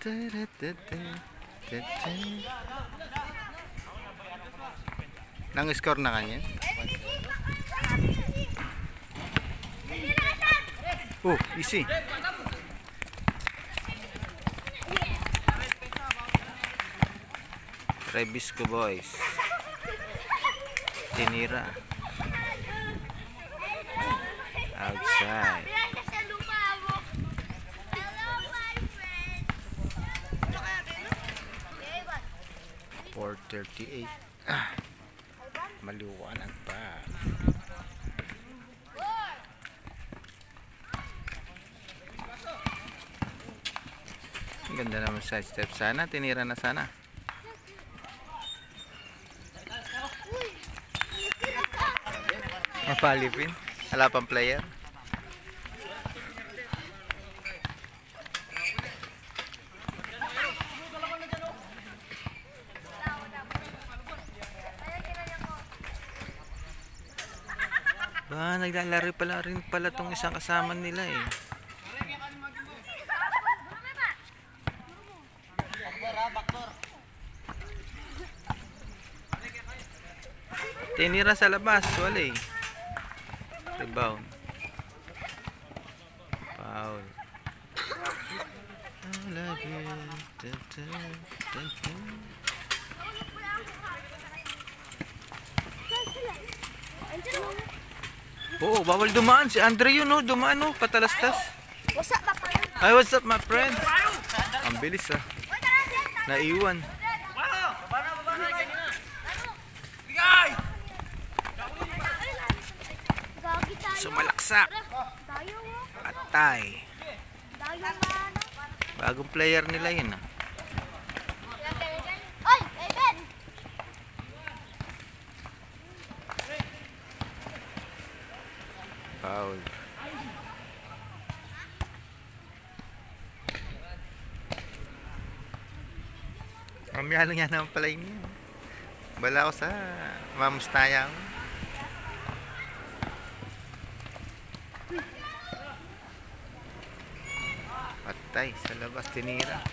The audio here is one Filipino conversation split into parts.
Nang score na kanya. Oh, easy. Rebisco boys. Tinira. Outside. 4:38. Maliwanag pa. Ang ganda naman side step. Sana tinira na sana. Mapalipin. Wala pang player. Naglalaro pala rin pala tong isang kasama nila eh. Tinira sa labas, wala eh. Rebound. Foul. Oo, bawal dumaan. Si Andre yun, no? Dumaan, no? Patalastas. What's up, my friend? Ay, what's up, my friend? Ang bilis, ah. Naiwan. Sumalaksak. Patay. Bagong player nila yun, ah. Foul. Mamaya lang yan naman pala yun. Bala ko sa mamustaya ko. Patay sa labas, tinira.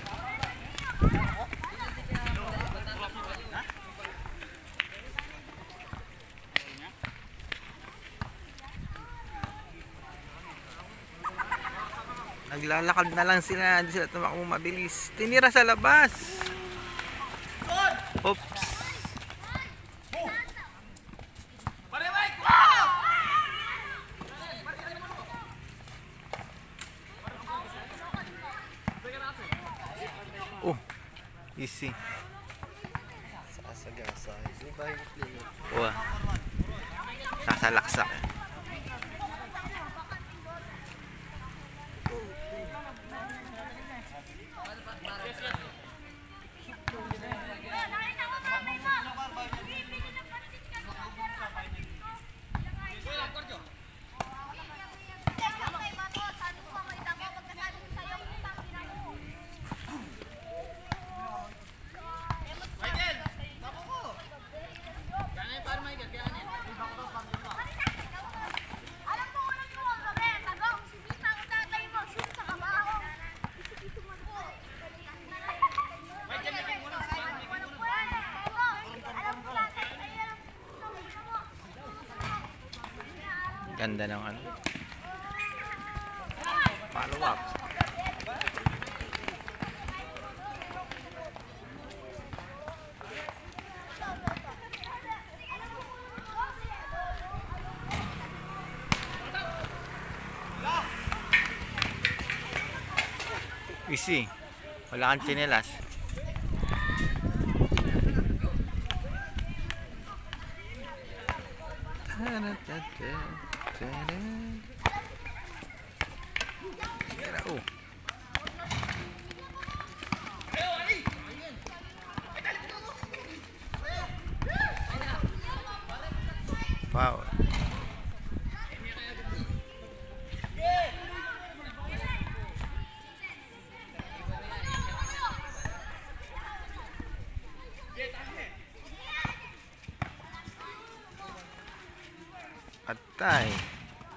Naglalakad na lang sila, hindi sila tumakbo mabilis. Tinira sa labas. Oops. Oh, easy. Sasagasa. Wah. Sasalaksak. Ganda ng ano. Follow up. Easy. Wala kang tsinelas. Wow. Patay.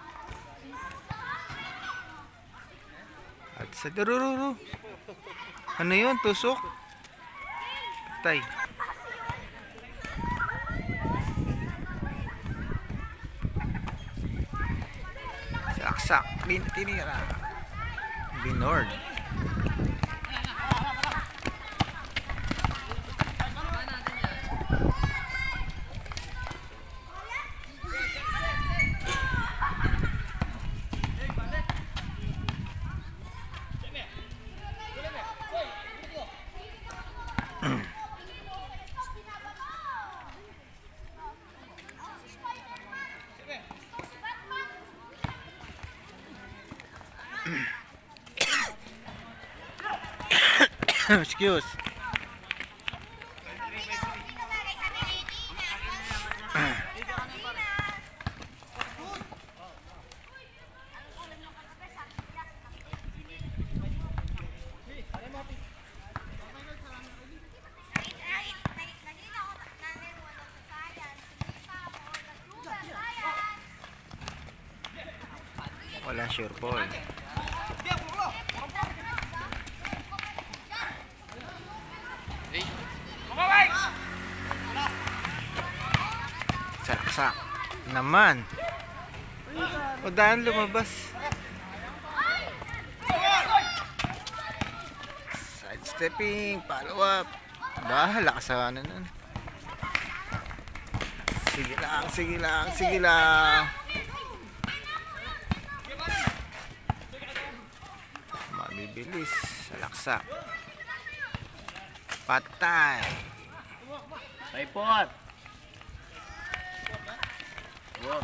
At sa dururu. Ano yun? Tusok? Patay. Saksak. Tinira. Binord. Excuse. Wala sure ball. Saksak naman. O dahil lumabas. Side stepping, follow up. Bahala ka sa ano nun. Sige lang, sige lang, sige lang. Mabibilis. Salaksak. Patay. Paipot. Wow.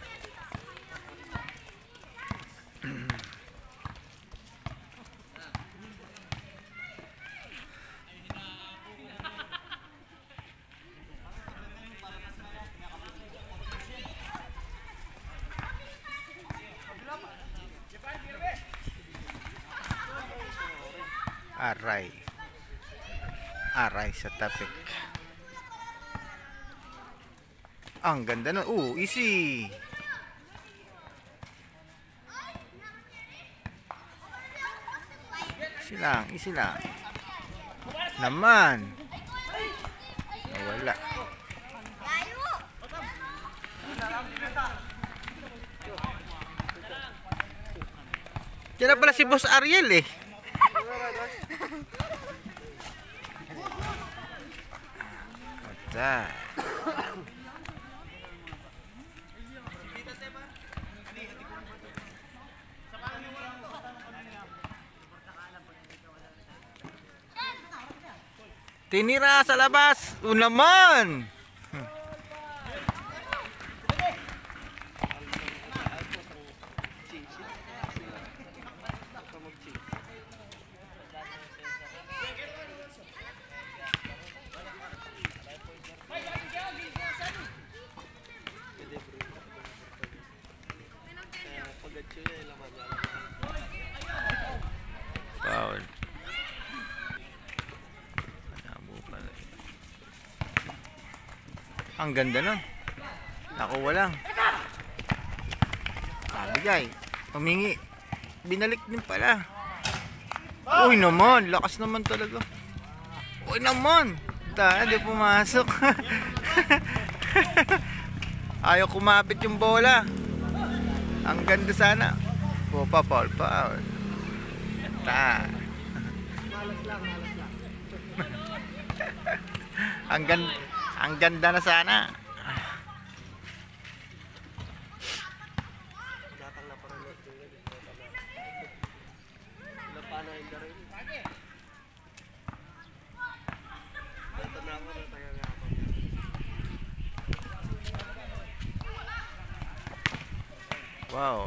Aray. Aray sa tapik. Ang ganda na. Easy. Easy lang, easy lang. Naman. Wala. Diyan na pala si Boss Ariel eh. Patay. Tinira sa labas. Naman. Foul. Ang ganda nun. Nakuha lang. Bigay. Humingi. Binalik din pala. Uy naman. Lakas naman talaga. Uy naman. Di pumasok. Ayaw kumapit yung bola. Ang ganda sana. Foul. Ang ganda na sana. Wow.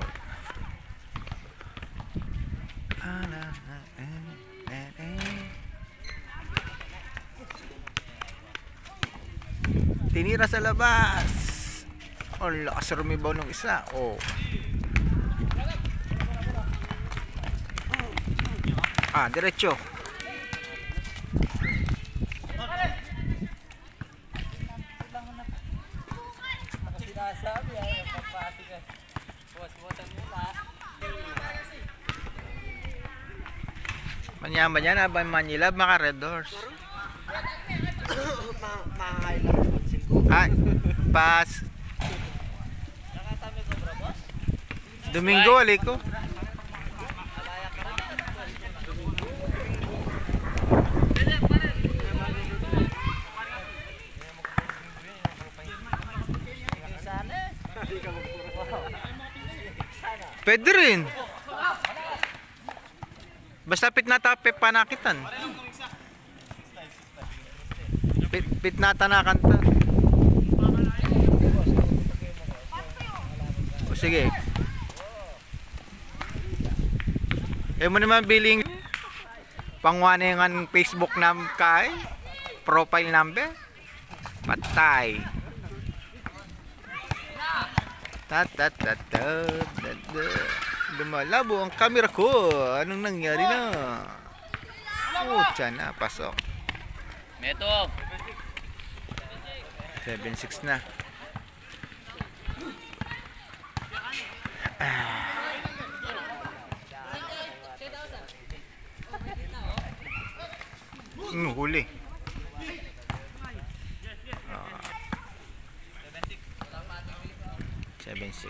Tinira sa labas. Lakas rumibaw ng isa. Diretso. Kanya ba yan? Abay Manila, maka Red Doors. Ay, pas. Domingo, aliko. Pwede rin. Basta pitnata panakitan. Pitnata na kanta. O sige. Eh mo naman billing pangwaningan Facebook nam kay profile number. Patay. Lumalabo ang camera ko. Anong nangyari na? Tiyan na, pasok. Meto. 7-6 na. Huli. 7-6.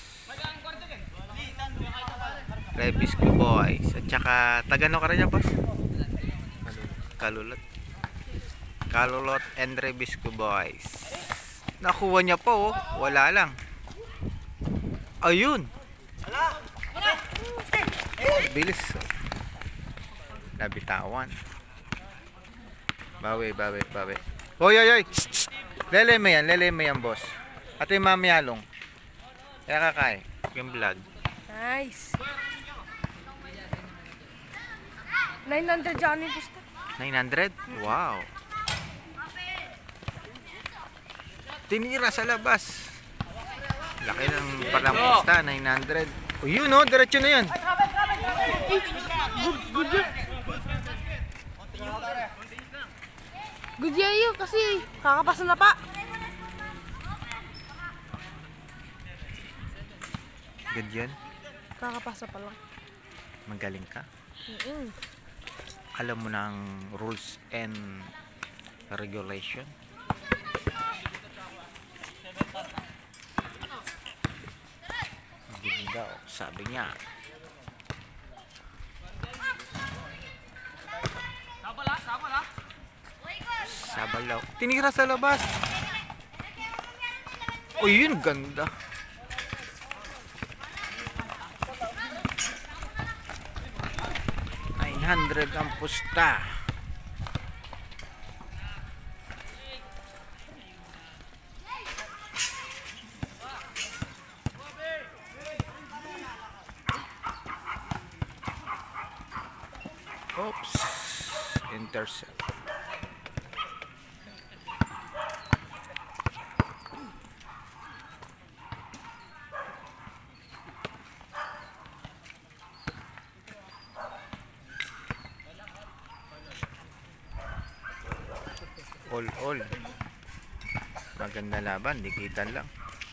Rebisco Boys. At saka, tagano ka rin yan, boss? Kalulot. Kalulot and Rebisco Boys. Nakuha niya po, oh. Wala lang. Ayun. Bilis. Nabitawan. Bawi. Hoy. Lele mo yan, boss. At yung mamiyalong. Kaya kakay, yung vlog. Nice. 900 Johnny pusta. 900? Wow. Tinira sa labas. Laki ng parang pusta, 900. O yun o, diretso na yan. Good yayo kasi kakapasa na pa. Good yan. Kakapasa pa lang. Magaling ka. Alam mo na ang rules and regulation. Good daw, sabi niya. Sabalaw. Tinira sa labas. O yun, ganda. $900 ang pusta. Oops. Intercept. All. Maganda laban, dikitan lang.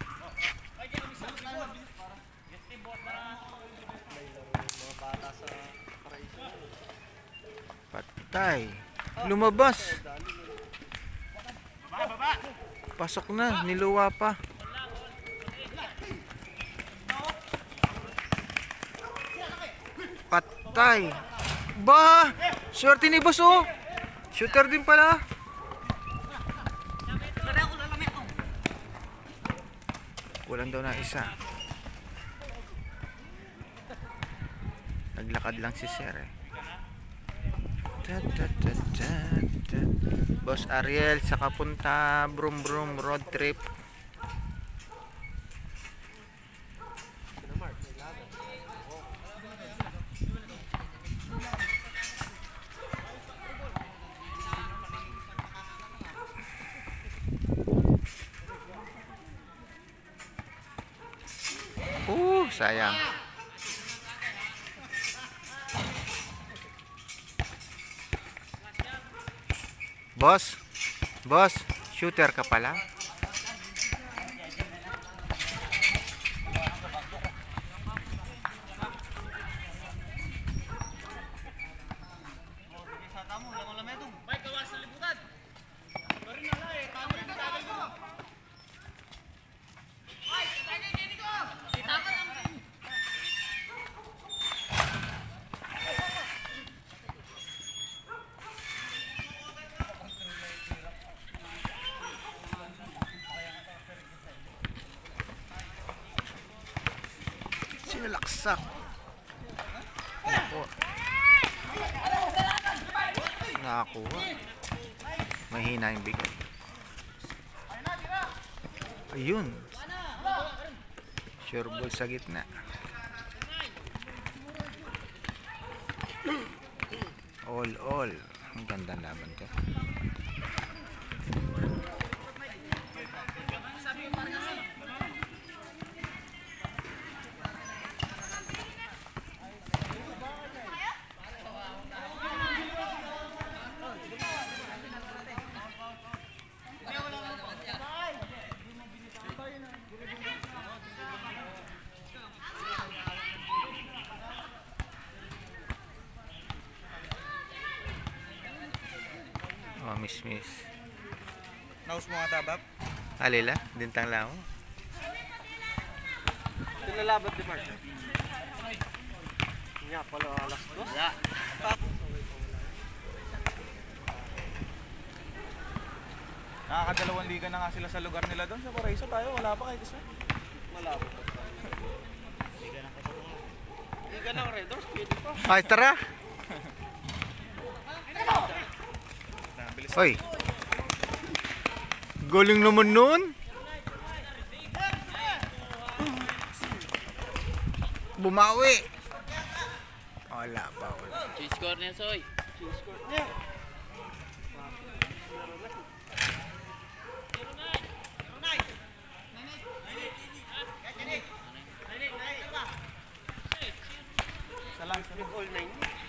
Patay. Lumabas. Pasok na, niluwa pa. Patay. Ba! Swerte ni boss oh. Shooter din pala. Walang daw na isa. Naglakad lang si Sir eh. Boss Ariel sa kapunta Brum road trip. Sayang. Boss, shooter ka pala. Lalaksak. Naku. Nakakuha. Mahina yung bigay. Ayun. Sure ball sa gitna. All. Ang ganda laban to. Oh, miss. Naus mo nga tabap? Alila, dintang lang ako. Tinalabat di Mark. Nga pala alas dos. Wala. Nakakadalawang liga na nga sila sa lugar nila doon. Sa Paraiso tayo, wala pa kahit isa. Wala pa. Liga ng Red Doors, pwede pa. Ay, tara! Bilis. Oy! Galing naman nun! Bumawi! Wala pa. Change score niya, Soy. Salang sa all 9.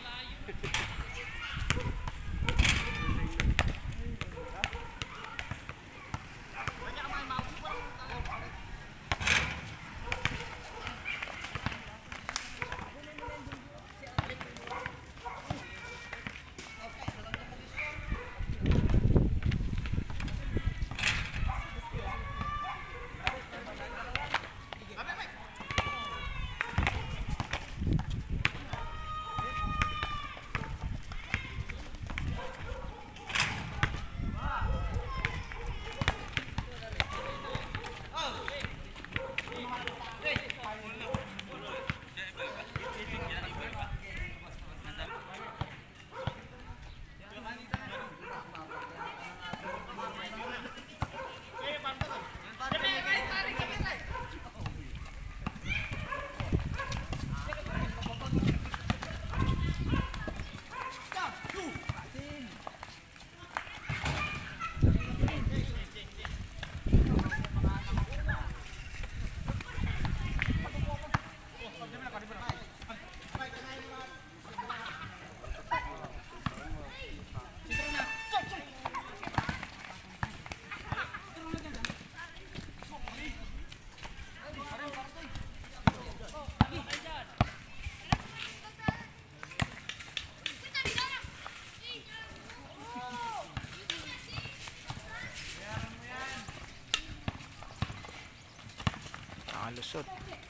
Nakalusot.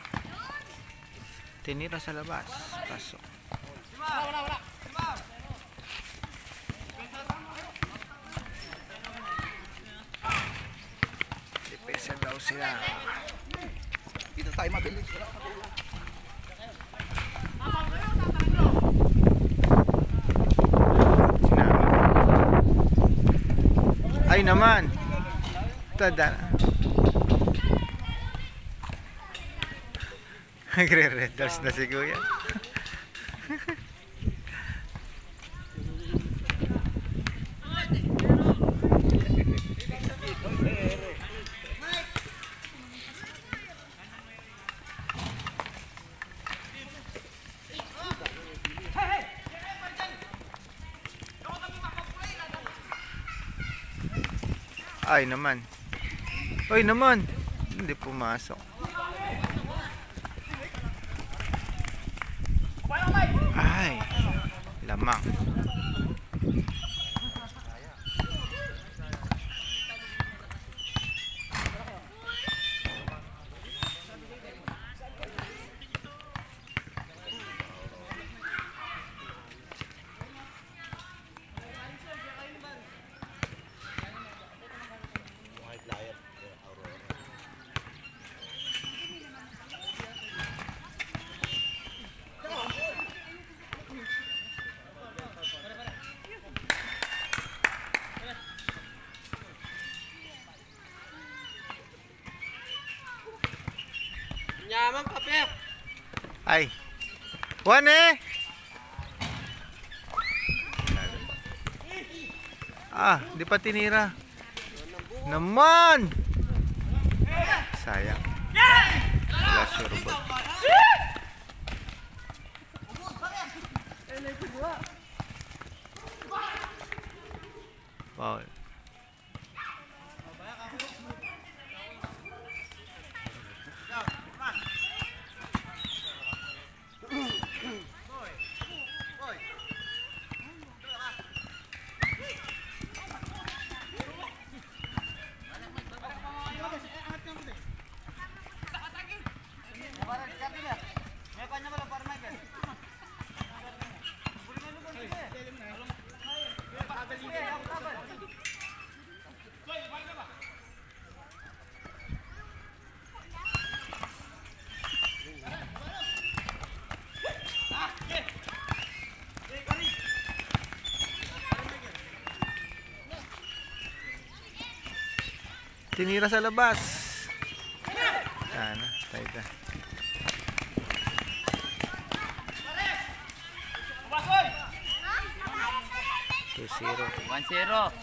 Tinira sa labas. Pasok. Depesa daw sila. Dito tayo mabilis. Ay naman. Tada. Nagre-red doors na si Kuya. Ay naman. Ay naman. Hindi pumasok. Ay. Lamang. Ay. One eh. Di pa tinira. Naman. Sayang. Wala sure ball. Foul. Tinira sa labas. Sana, tayo ka. Two 0. 1-0.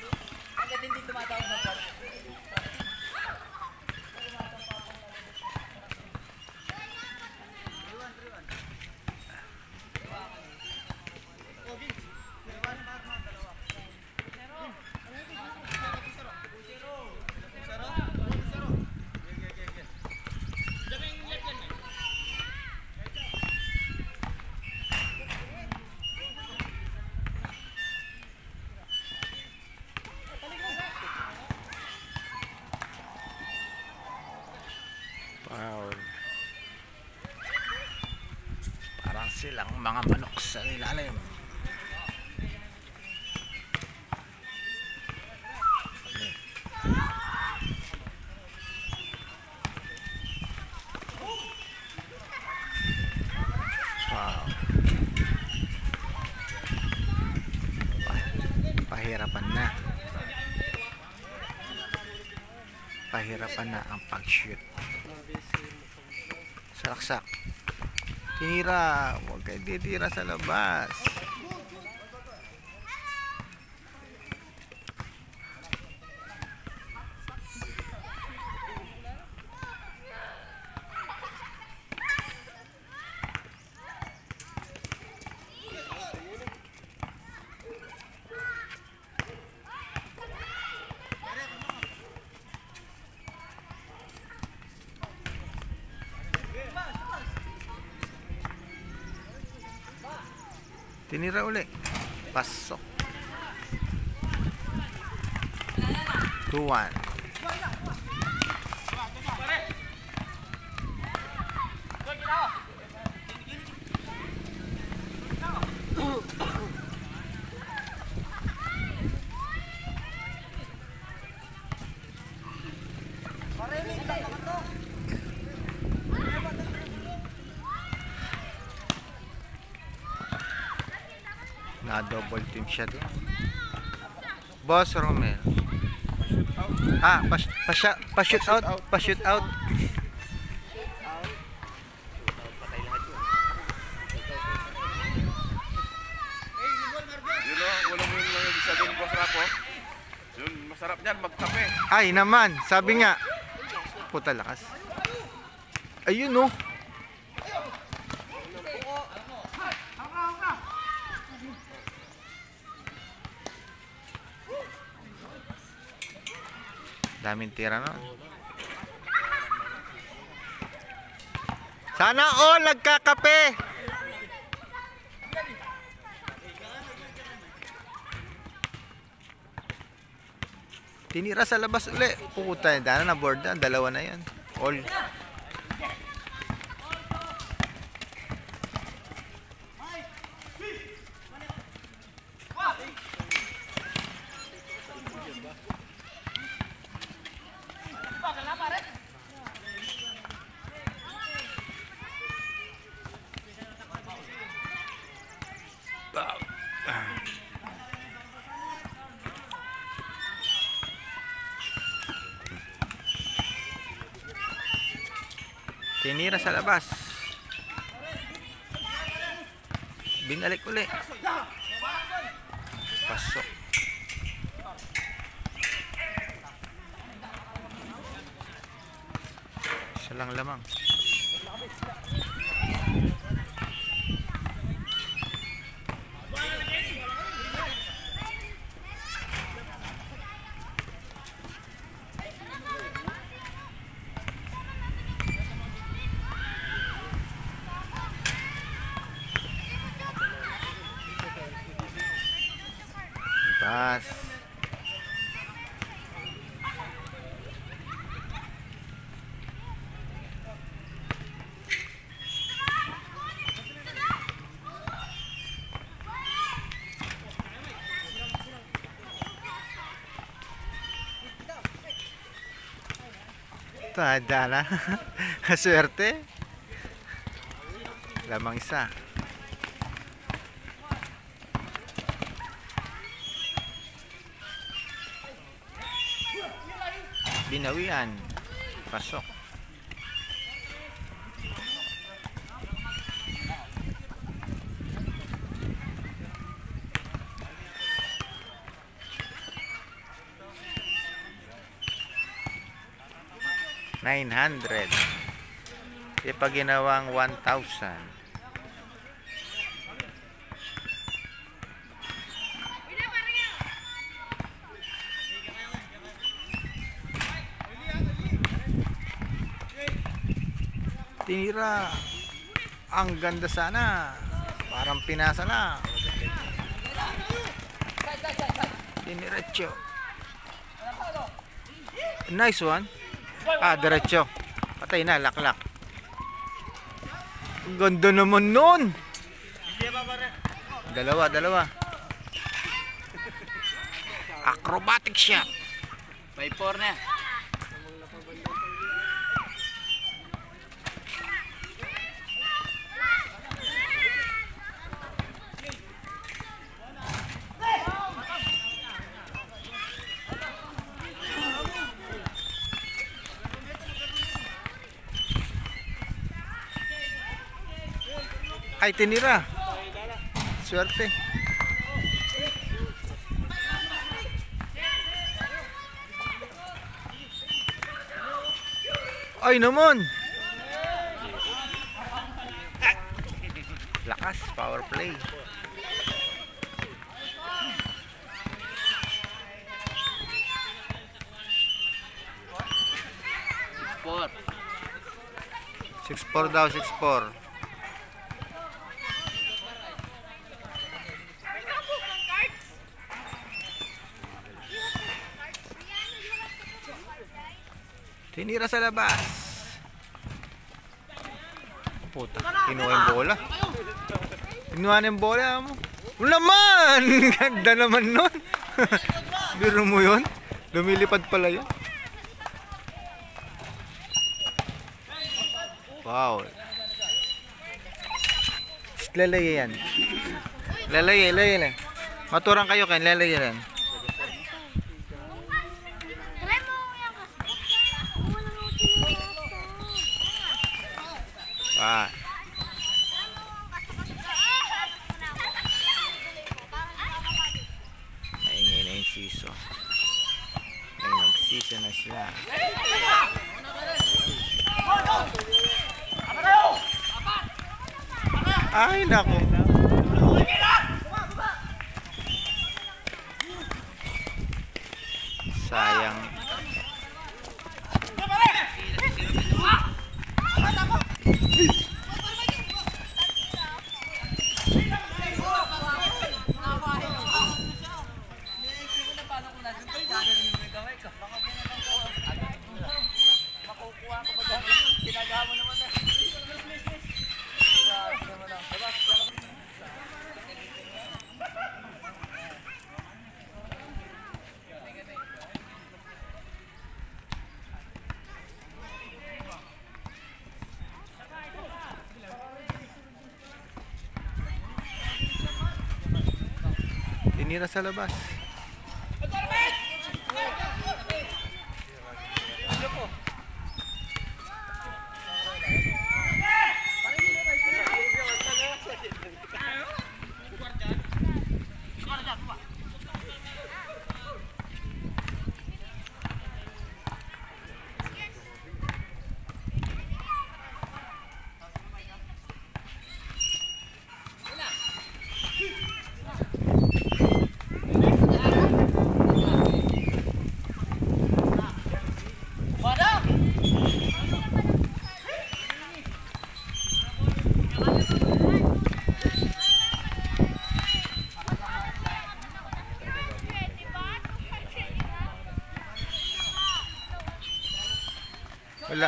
Foul. Parang silang mga manok sa ilalim. Wow. Pahirapan na. Pahirapan na ang pag-shoot. Salaksak. Tinira. Huwag kayo titira sa labas. Tinira uli. Pasok. 2-1. Na double team siya doon. Boss Romel. Pa-shoot out. Pa-shoot out. Yun o, walang mo yung lang isa doon, Boss Rapo. Yun, masarap niyan, magkape. Ay naman, sabi nga. Puta lakas. Ayun oh. Daming tira nun. Sana all nagkakape. Tinira sa labas uli. Puta, dana na board na. Dalawa na yan. All. Tinira sa labas. Binalik uli. Pasok. Isa lang lamang. Pas. Tada na. Swerte. Lamang isa. Binawian. Pasok. $900. Ipaginawang 1,000. Tinira. Ang ganda sana. Parang pinasa na. Diniretso. Nice one. Diretso. Patay na, laklak. Ang ganda naman nun. Dalawa. Acrobatic shot. 5-4 na. Ay, tinira. Swerte. Ay naman. Lakas, power play. Four. 6-4 daw, 6-4. Tinira sa labas. Puta, kinuha yung bola. Kinuha na yung bola mo. Naman! Ganda naman nun. Biro mo yun? Lumilipad pala yun. Wow. Lalagay yan. Lalagay lang. Maturang kayo kan, lalagay yan. Naingay na yung siso. May nagsisa na sila. Ay naku. Sayang. Tinira sa labas. Wala.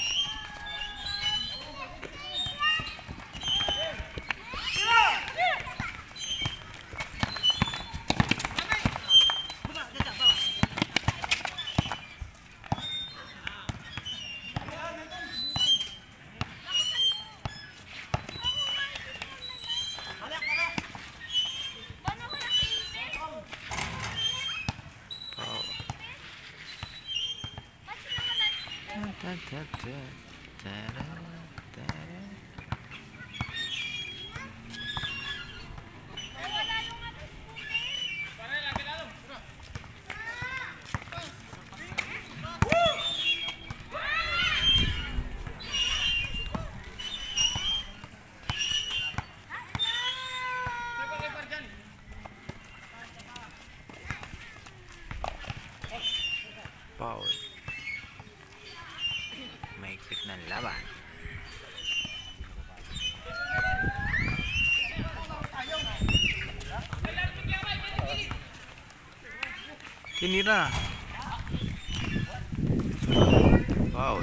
Foul. Mahigpit ng laban. Tinira. Foul.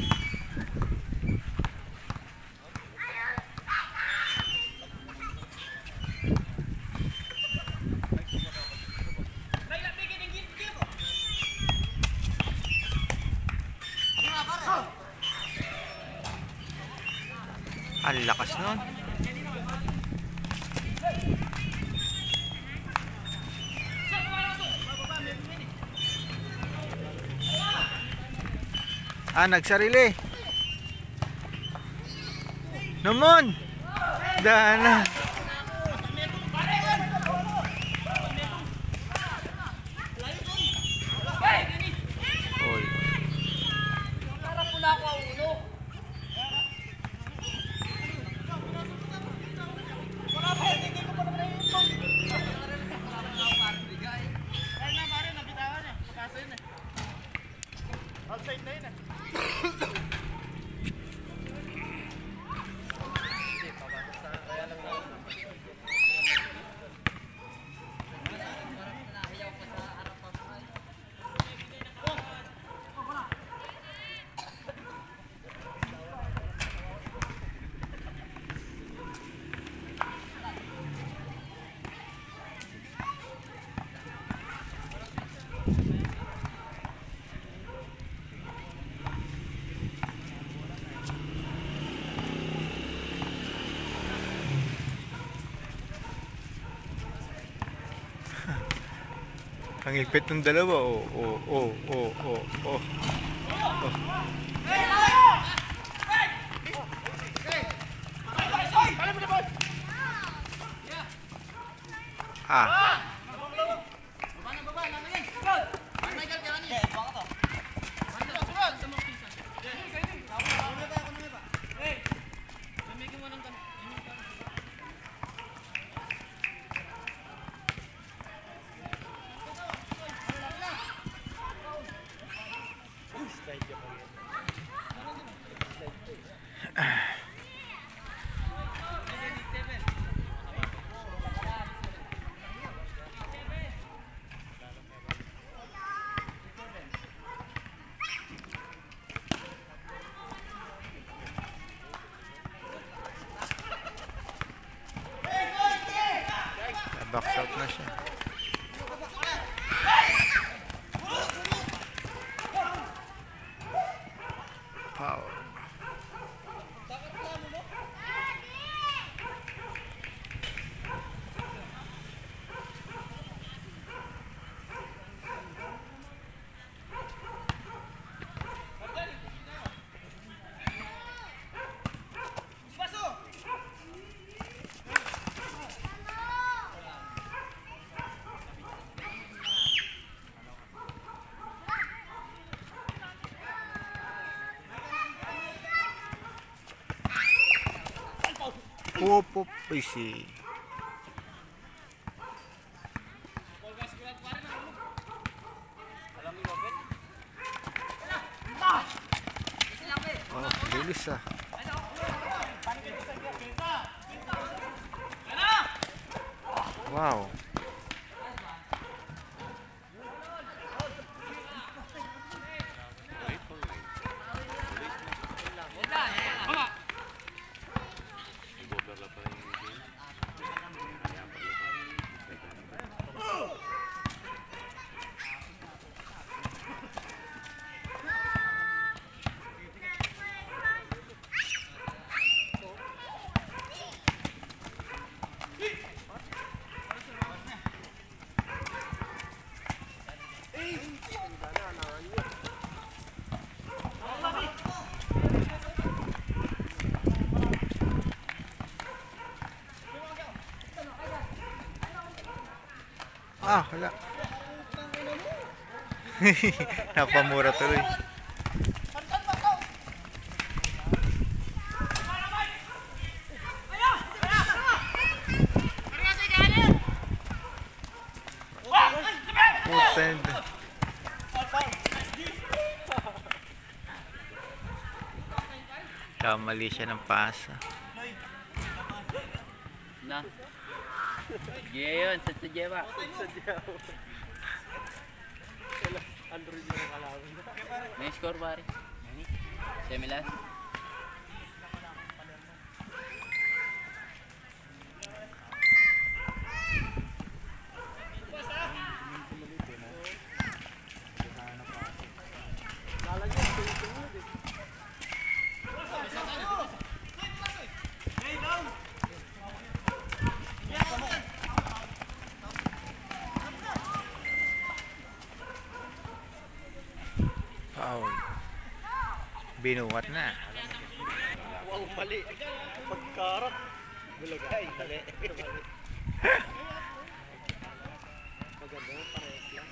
Ang lakas nun. Nagsarili. Naman. Dana. Oy. Ang higpit ng dalawa. Oh. Box out na siya. Foul. Whoop, whoop, easy. Oh, bilis ah. Wow. Ah, wala. Napamura tuloy. Putan. Kamali siya ng pasa. Na. Sige yun, sa Jewa. May score pare. Semilas. Foul. Binuwat na. Wow, mali. Pagkarap. Bulagay, mali. Maganda mo parehas lang.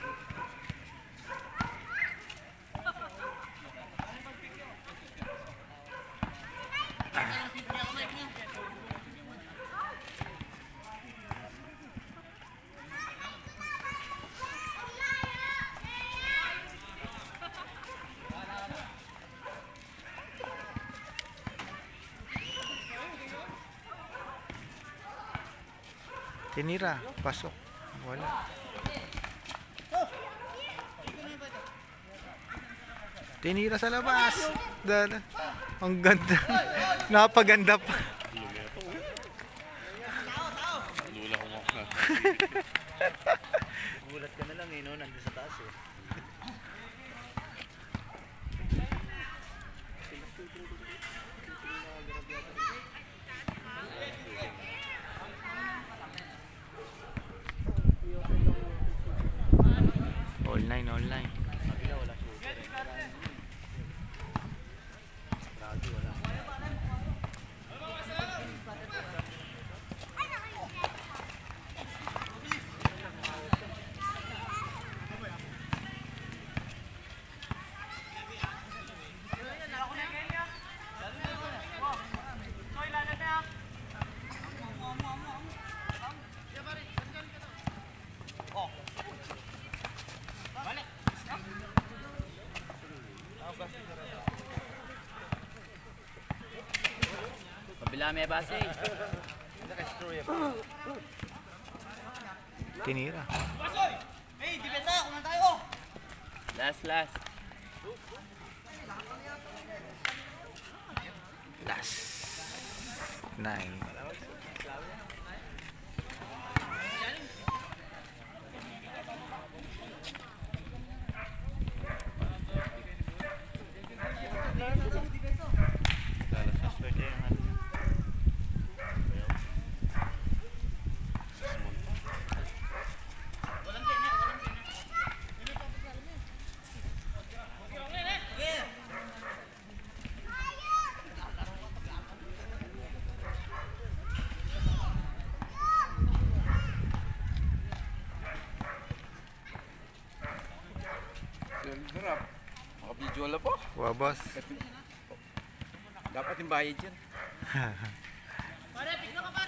Tinira, pasok. Wala. Tinira sa labas. Dala. Ang ganda. Napaganda pa. Lula ko mo. Gulat ka na lang no? Nandun sa taas eh. All nine, all nine. Kabila may base. Tinira. Last. Last. Nine. Sarap. Maka-video wala po. Wow, boss. Dapat yung bayad yan. Pare, pigno ka pa!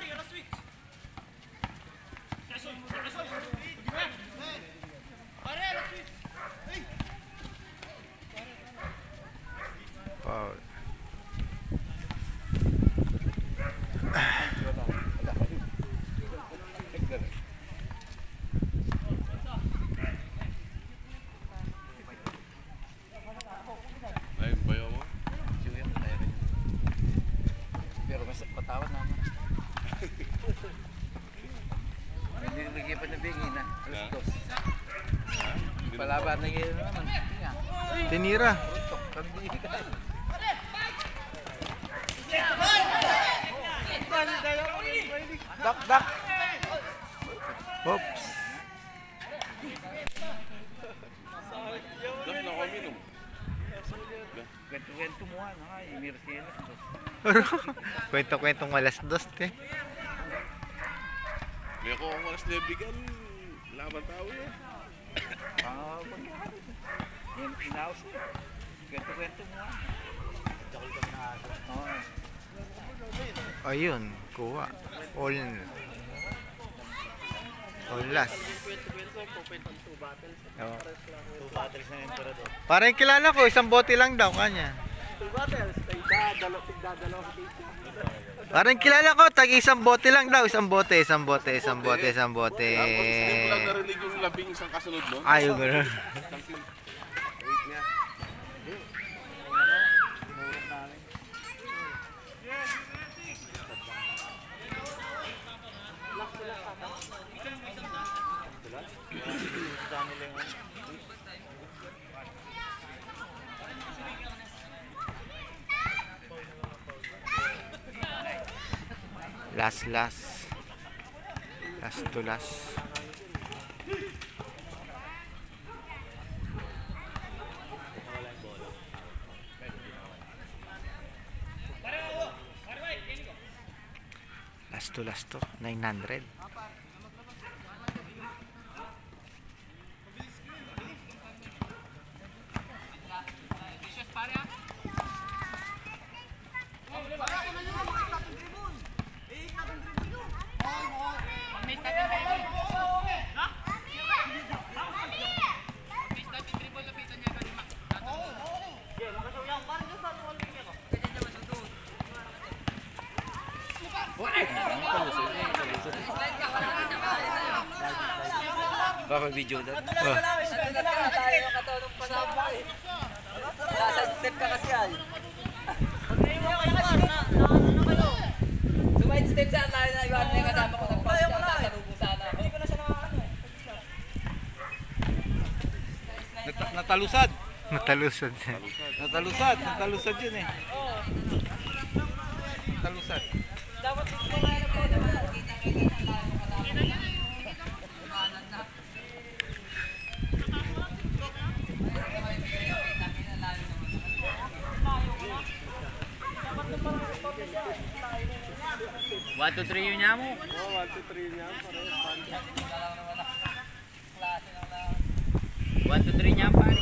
nabigay na. Alas dos. Palaban na yun naman. Tinira. Dak. Oops. Kwento-kwento mo ano ha. Imirsi alas dos. Kwento-kwentong alas 2 eh. May ako kung oras na bigan, laban tao yun. Yan inaos eh. Kwento-kwento mo ha. Ayun, kuha. All last. Oo. Parang kilala ko, isang bote lang daw kanya. Parang kilala ko, tag isang bote lang daw, isang bote. Tapos hindi ko lang narinig yung labing isang kasunod, no? Ayaw gano'n. Wait nga. Last to last. Last to 900. Baka video daw. Nasa step ka kasi ay. Sumahit step sa tayo na iwan na yung kasama ko nagpapasya. Nasalubong sana ako. Natalusad. Matalusad. Natalusad yun eh. Natalusad. Dapat ito na yung po naman. Kita-kita na tayo kasama. One, two, three yun niya mo. Oo, 1, 2, 3 niya. 1, 2, 3 niya pare.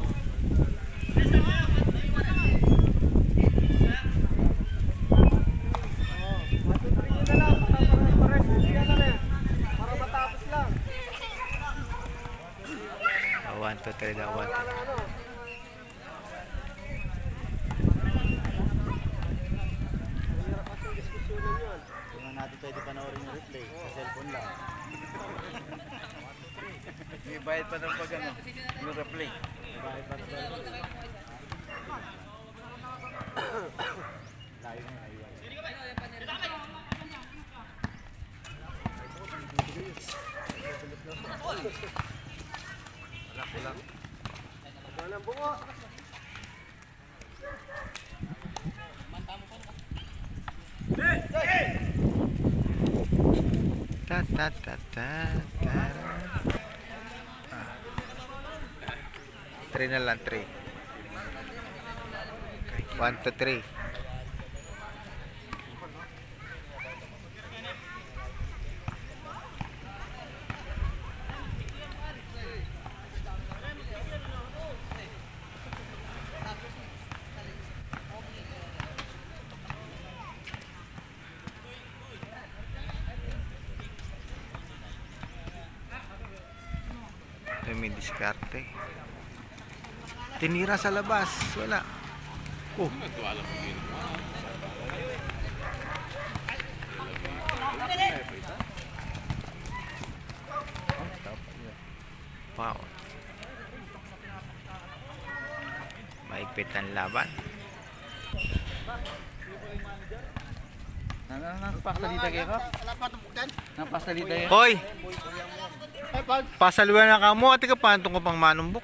One, two, three daw. One, two. Kung natin pwede panoorin yung replay sa cellphone lang. May bayad pa ng pag ano. Yung replay. Bakit pa ito? Layo na naiwan. Wala. Wala bungo. Ta ta ta ta ta. 3 na lang, 3. 1 to 3. May diskarte. Tinira sa labas. Wala. Oh. Nagtuwala ko yun. Wow. Maigpit ang laban. Nang pasalita kayo ka? Nang pasalita kayo? Hoy! Pasaluan na ka mo. Ati ka pa, itong ka pang manumbok.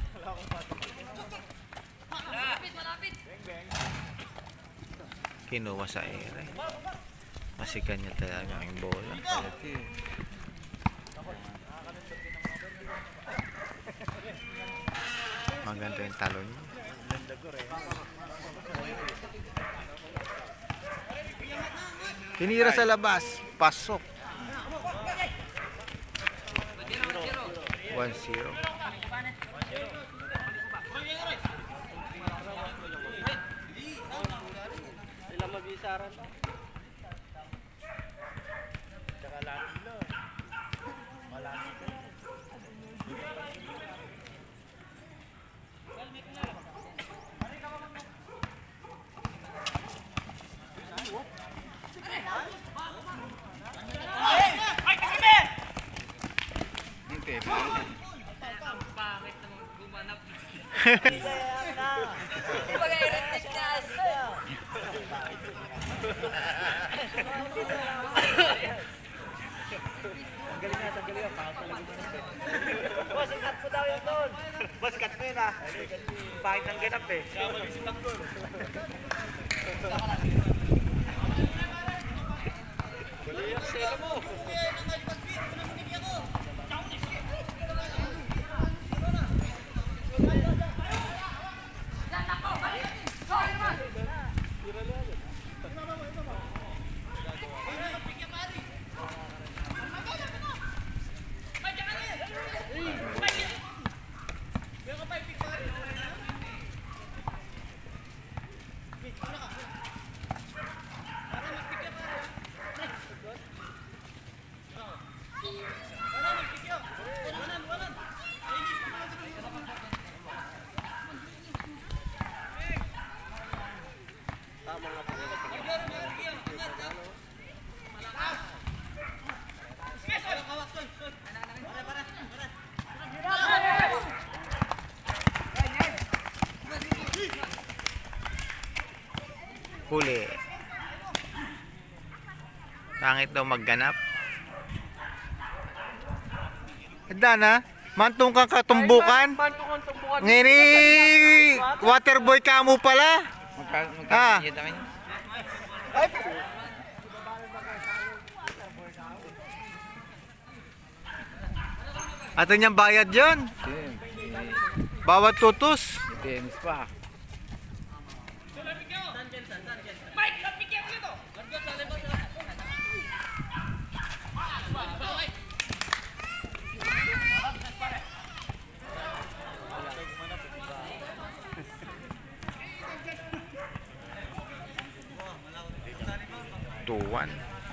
Kinuha sa ere. Masikan niya talaga ang bola. Maganda yung talon niya. Tinira sa labas. Pasok. 1-0. Boss, cut mo yun ah. Pahit ng ganap eh. Huli. Pangit daw magganap. Handa na. Mantong kang katumbukan. Ngini, waterboy ka mo pala. Ah. Ato niyang bayad yun. Bawat tutos. Games pa. Tuwan.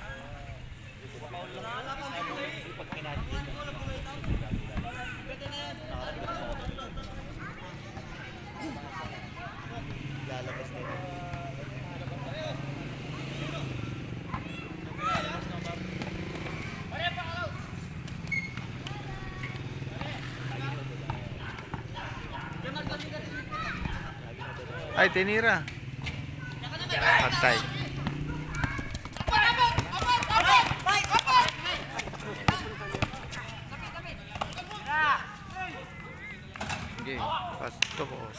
Ay, tinira. Patay. Pastos.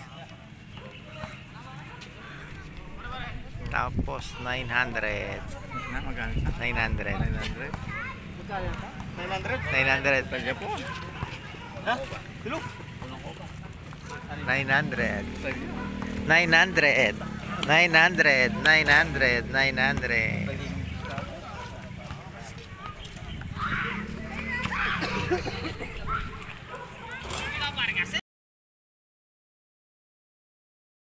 Tapos 900. 900. 900. Talya po. Ha? Silok. 900. 900. 900. 900. 900.